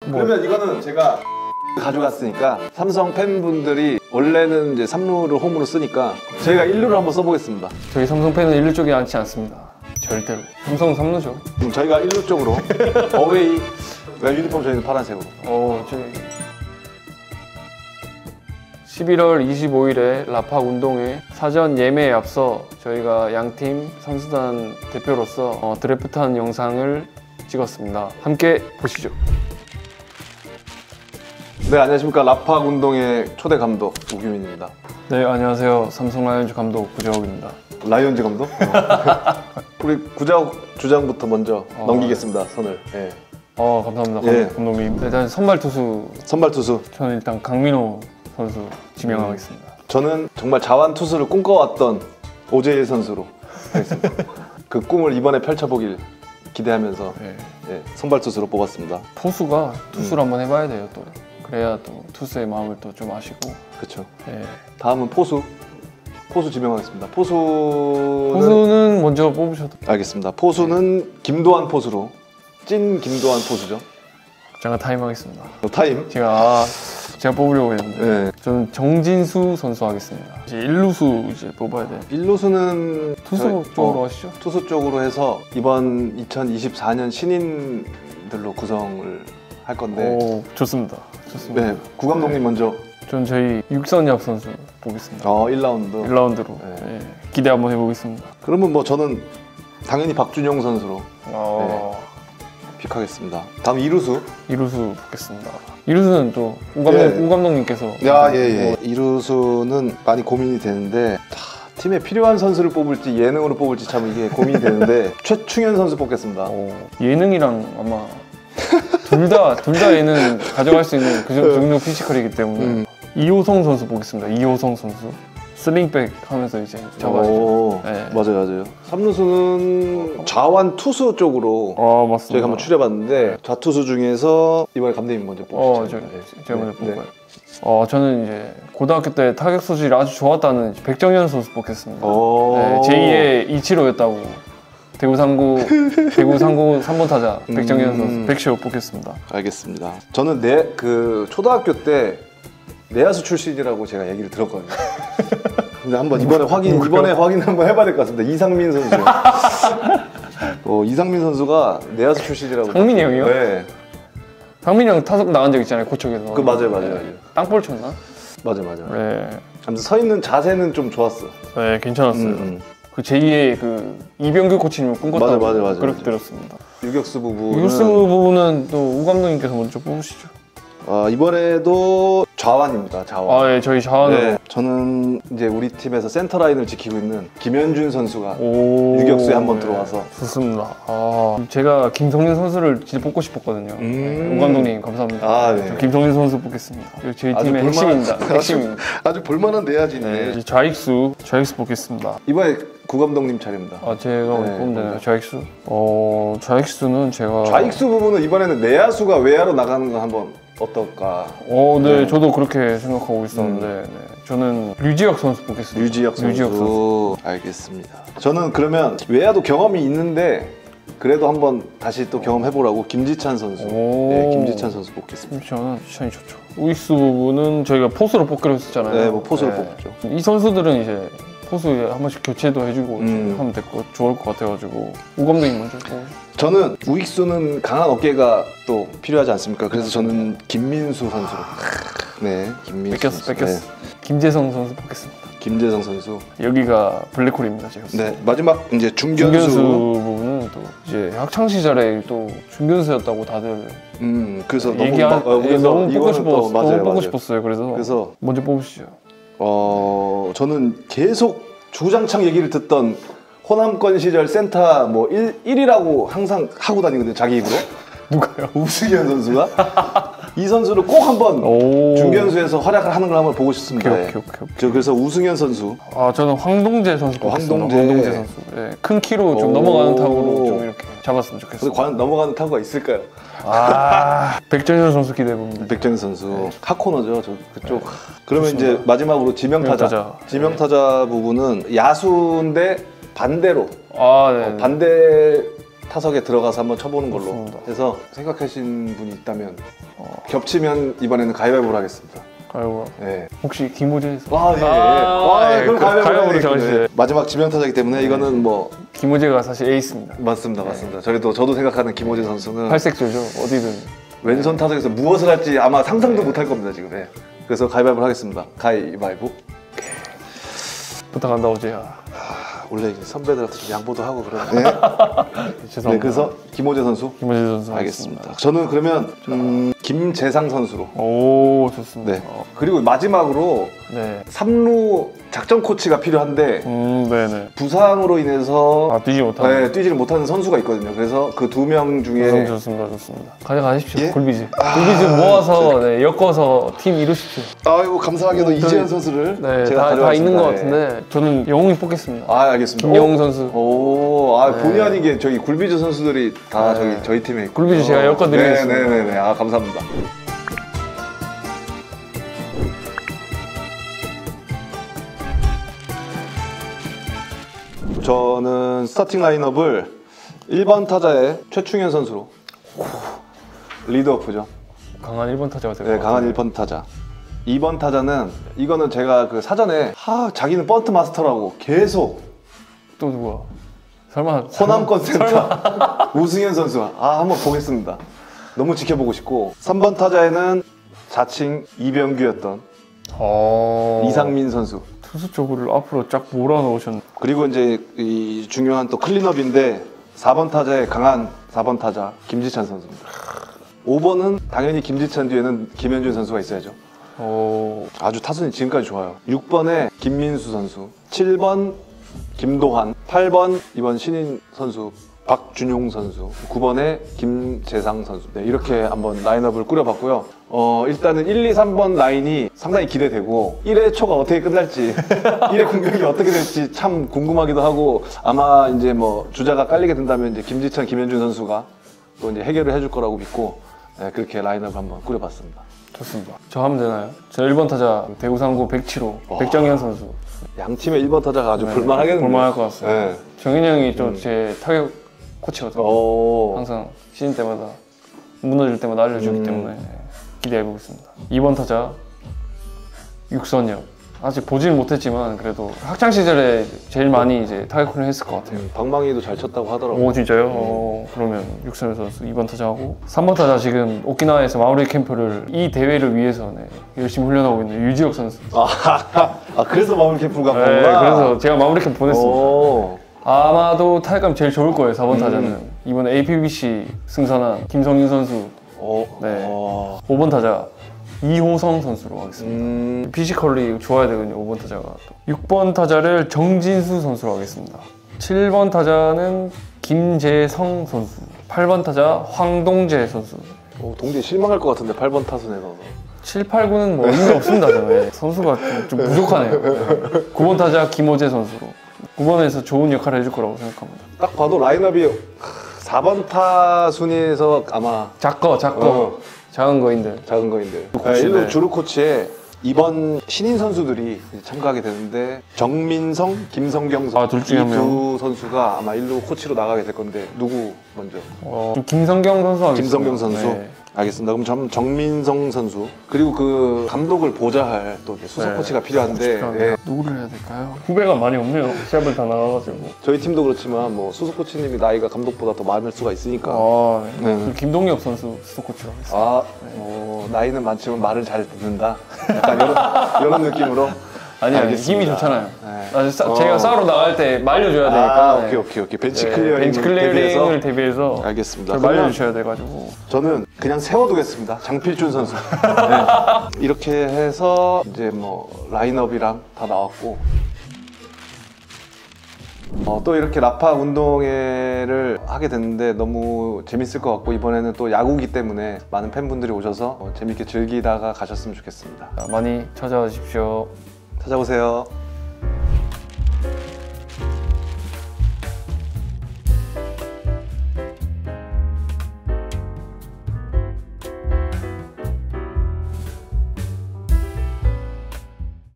그러면 이거는 제가 가져갔으니까 삼성 팬분들이 원래는 이제 3루를 홈으로 쓰니까 저희가 1루를 한번 써보겠습니다. 저희 삼성 팬은 1루 쪽에 앉지 않습니다. 절대로. 삼성은 3루죠. 그럼 저희가 1루 쪽으로 어웨이 유니폼 저희는 파란색으로. 저희 11월 25일에 라팍 운동회 사전 예매에 앞서 저희가 양팀 선수단 대표로서 드래프트한 영상을 찍었습니다. 함께 보시죠. 네, 안녕하십니까. 라팍 운동회 초대 감독 우규민입니다. 네, 안녕하세요. 삼성 라이온즈 감독 구자욱입니다. 라이온즈 감독? 우리 구자욱 주장부터 먼저 넘기겠습니다, 선을. 네. 감사합니다. 감독님. 일단 선발 투수. 저는 일단 강민호 선수 지명하겠습니다. 저는 정말 자완 투수를 꿈꿔왔던 오재일 선수로 하겠습니다. 그 꿈을 이번에 펼쳐보길 기대하면서 선발 투수로 뽑았습니다. 포수가 투수를 한번 해봐야 돼요, 또. 그래야 또 투수의 마음을 또 좀 아시고. 그렇죠. 다음은 포수 지명하겠습니다. 포수는 먼저 뽑으셔도. 알겠습니다. 포수는 김도환 포수로. 찐 김도환 포수죠. 제가 타임하겠습니다. 타임? 제가 뽑으려고 했는데 저는 정진수 선수 하겠습니다. 이제 1루수 이제 뽑아야 돼. 1루수는 투수 쪽으로 하시죠. 투수 쪽으로 해서 이번 2024년 신인들로 구성을 할 건데. 좋습니다. 네, 구 감독님 먼저. 전 저희 육선엽 선수 보겠습니다. 1라운드로. 기대 한번 해보겠습니다. 그러면 뭐 저는 당연히 박준용 선수로 픽하겠습니다. 다음 2루수 보겠습니다. 2루수는 또 우 감독님께서. 2루수는 많이 고민이 되는데 팀에 필요한 선수를 뽑을지 예능으로 뽑을지 참 이게 고민이 되는데 최충현 선수 뽑겠습니다. 예능이랑 아마 둘 다 예능 가져갈 수 있는 그 정도 피지컬이기 때문에 이호성 선수 보겠습니다. 이호성 선수 슬링백 하면서 이제 잡아주죠. 맞아요. 3루수는 좌완 투수 쪽으로 맞습니다. 저희가 한번 추려봤는데 좌투수 중에서 이번에 감독님 먼저 뽑으시죠. 제가 먼저 뽑아요. 저는 이제 고등학교 때 타격 소질이 아주 좋았다는 백정현 선수 뽑겠습니다. 제2의 이치로였다고 대구 상고 3번 타자 백정현 선수 백시오 뽑겠습니다. 알겠습니다. 저는 초등학교 때 내야수 출신이라고 제가 얘기를 들었거든요. 근데 한번 이번에 확인 한번 해봐야 될 것 같습니다. 이상민 선수. 이상민 선수가 내야수 출신이라고. 상민이 형이요? 네. 상민이 형 타석 나간 적 있잖아요, 고척에서. 맞아요. 땅볼 쳤나? 맞아요. 네. 아무튼 서 있는 자세는 좀 좋았어. 네, 괜찮았어요. 그 제2의 그 이병규 코치님을 꿈꿨다고 그렇게 들었습니다. 유격수 부분은 또 우 감독님께서 먼저 뽑으시죠. 이번에도 좌완입니다. 좌완. 저희 좌완으로. 저는 이제 우리 팀에서 센터 라인을 지키고 있는 김현준 선수가 유격수에 한번 들어와서. 좋습니다. 제가 김성민 선수를 진짜 뽑고 싶었거든요. 우 감독님 감사합니다. 김성민 선수 뽑겠습니다. 저희 팀의 핵심입니다. 아주 볼만한 내야지네. 좌익수 뽑겠습니다. 이번에 구 감독님 차례입니다. 제가 뽑으면 되나요? 좌익수? 좌익수는 제가. 좌익수 부분은 이번에는 내야수가 외야로 나가는 거 한번 어떨까? 저도 그렇게 생각하고 있었는데 저는 류지혁 선수 보겠습니다. 류지혁 선수. 알겠습니다. 저는 그러면 외야도 경험이 있는데 그래도 한번 다시 또 경험해보라고 김지찬 선수. 김지찬 선수 뽑겠습니다. 김지찬이 좋죠. 우익수 부분은 저희가 포수로 뽑기로 했었잖아요. 포수로 뽑죠. 이 선수들은 이제 포수에 한 번씩 교체도 해주고 하면 좋을 것 같아가지고 우 감독님 먼저 뽑으시죠. 저는 우익수는 강한 어깨가 또 필요하지 않습니까? 그래서 저는 김민수 선수로. 김민수. 뺏겼어. 김재성 선수 뽑겠습니다. 김재성 선수. 여기가 블랙홀입니다, 제가. 마지막 이제 중견수 부분은 또 이제 학창 시절에 또 중견수였다고 다들. 그래서 너무 뽑고 싶었어요. 그래서 먼저 뽑으시죠. 저는 계속 주장창 얘기를 듣던 호남권 시절 센터 1위라고 항상 하고 다니거든요, 자기 입으로. 누가요? 우승현 선수가. 이 선수를 꼭 한번 중견수에서 활약을 하는 걸 한번 보고 싶습니다. 오케이. 그래서 우승현 선수. 저는 황동재 선수 뽑겠습니다. 황동재 선수. 큰 키로 좀 넘어가는 타구로 좀 이렇게 잡았으면 좋겠어요. 과연 넘어가는 타구가 있을까요? 백정현 선수 기대해봅니다. 백정현 선수. 핫코너죠, 그쪽. 그러면 이제 마지막으로 지명타자 부분은 야수인데 반대로. 반대 타석에 들어가서 한번 쳐보는 걸로 좋습니다. 해서 생각하신 분이 있다면 겹치면 이번에는 가위바위보를 하겠습니다. 가위바위보. 네. 혹시 김호재 선수? 와, 예. 그럼 가위바위보로 정하시죠. 정하시죠. 마지막 지명타자이기 때문에 이거는 뭐 김호재가 사실 에이스입니다. 맞습니다. 저도 생각하는 김호재 선수는 팔색조죠. 어디든. 왼손 타석에서 무엇을 할지 아마 상상도 못할 겁니다 지금. 네. 그래서 가위바위보를 하겠습니다. 가위바위보. 부탁한다 어제야. 원래 이제 선배들한테 좀 양보도 하고 그러는데. 죄송합니다. 네, 그래서 김호재 선수. 김호재 선수 알겠습니다. 저는 그러면 김재상 선수로. 오 좋습니다. 네. 그리고 마지막으로 네. 3루 작전 코치가 필요한데 네네. 부상으로 인해서 뛰지 못하는. 네, 뛰지를 못하는 선수가 있거든요. 그래서 그 2명 중에 좋습니다. 가져가십시오. 예? 굴비즈. 굴비즈 모아서 네, 엮어서 팀 이루십시오. 아이고 감사하게도 이재현 선수를 네, 제가 다 있는 것 가져왔습니다. 같은데 저는 영웅이 뽑겠습니다. 아 알겠습니다. 김영웅 선수. 오, 아 네. 본의 아니게 저희 굴비즈 선수들이 다 네. 저희 팀에 있고. 굴비즈 제가 엮어드리겠습니다. 네네네. 아 감사합니다. 저는 스타팅 라인업을 1번 타자의 최충현 선수로 리드오프죠. 강한 1번 타자가 되고. 네, 강한 1번 타자. 2번 타자는 이거는 제가 그 사전에 자기는 번트 마스터라고 계속 또 누구야? 설마 호남권 센터 우승현 선수 한번 보겠습니다. 너무 지켜보고 싶고 3번 타자에는 자칭 이병규였던 이상민 선수. 투수 쪽을 앞으로 쫙 몰아넣으셨네. 그리고 이제 이 중요한 또 클린업인데 4번 타자의 강한 4번 타자 김지찬 선수입니다. 5번은 당연히 김지찬 뒤에는 김현준 선수가 있어야죠. 아주 타선이 지금까지 좋아요. 6번에 김민수 선수, 7번 김도환, 8번 이번 신인 선수 박준용 선수, 9번에 김재상 선수. 네, 이렇게 한번 라인업을 꾸려봤고요. 일단은 1, 2, 3번 라인이 상당히 기대되고 1회 초가 어떻게 끝날지 1회 공격이 어떻게 될지 참 궁금하기도 하고 아마 이제 뭐 주자가 깔리게 된다면 이제 김지찬, 김현준 선수가 또 이제 해결을 해줄 거라고 믿고 네, 그렇게 라인업을 한번 꾸려봤습니다. 좋습니다. 저 하면 되나요? 저 1번 타자 대구 상고 107호 백정현 선수. 양 팀의 1번 타자가 아주 볼만하겠네요. 볼만할 것 같습니다. 네. 정현이 형이 또 제 타격 코치거든요. 항상 시즌 때마다 무너질 때마다 알려주기 때문에 기대해보고 있습니다. 2번 타자 육선엽. 아직 보지는 못했지만 그래도 학창 시절에 제일 많이 이제 타격을 했을 것 같아요. 방망이도 잘 쳤다고 하더라고요. 오 진짜요? 그러면 육선엽 선수 2번 타자하고 3번 타자 지금 오키나와에서 마무리 캠프를 이 대회를 위해서 열심히 훈련하고 있는 유지혁 선수. 그래서 마무리 캠프를 갖고 네, 온구나. 그래서 제가 마무리 캠프 보냈습니다. 아마도 타격감이 제일 좋을 거예요. 4번 타자는 이번에 APBC 승선한 김성윤 선수. 네. 5번 타자 이호성 선수로 하겠습니다. 피지컬이 좋아야 되거든요. 5번 타자가. 6번 타자를 정진수 선수로 하겠습니다. 7번 타자는 김재성 선수. 8번 타자 황동재 선수. 동재 실망할 것 같은데 8번 타순에서. 7, 8, 9는 뭐 의미 없습니다. 저는. 선수가 좀 부족하네요. 9번 타자 김호재 선수로. 9번에서 좋은 역할을 해줄 거라고 생각합니다. 딱 봐도 라인업이 4번 타순에서 아마 작은 거인들. 작은 거인데. 1루 주루 코치에 이번 신인 선수들이 참가하게 되는데 정민성, 김성경 선수 둘 중에 한 명. 두 선수가 아마 1루 코치로 나가게 될 건데 누구 먼저? 김성경 선수 하겠습니다. 김성경 선수. 네. 알겠습니다. 그럼 정민성 선수 그리고 그 감독을 보좌할 또 수석 코치가 필요한데 누구를 해야 될까요? 후배가 많이 없네요. 시합을 다 나가가지고. 저희 팀도 그렇지만 뭐 수석 코치님이 나이가 감독보다 더 많을 수가 있으니까. 네. 김동엽 선수 수석 코치로 하겠습니다. 나이는 많지만 말을 잘 듣는다. 약간 이런 느낌으로. 아니 힘이 좋잖아요. 제가 싸우러 나갈 때 말려줘야 되니까. 오케이. 벤치 클리어링을 클리어링을 대비해서 알겠습니다. 말려주셔야 돼가지고. 저는 그냥 세워두겠습니다. 장필준 선수. 이렇게 해서 이제 뭐 라인업이랑 다 나왔고 또 이렇게 라파 운동회를 하게 됐는데 너무 재밌을 것 같고 이번에는 또 야구기 때문에 많은 팬분들이 오셔서 재밌게 즐기다가 가셨으면 좋겠습니다. 많이 찾아와 주십시오. 찾아오세요.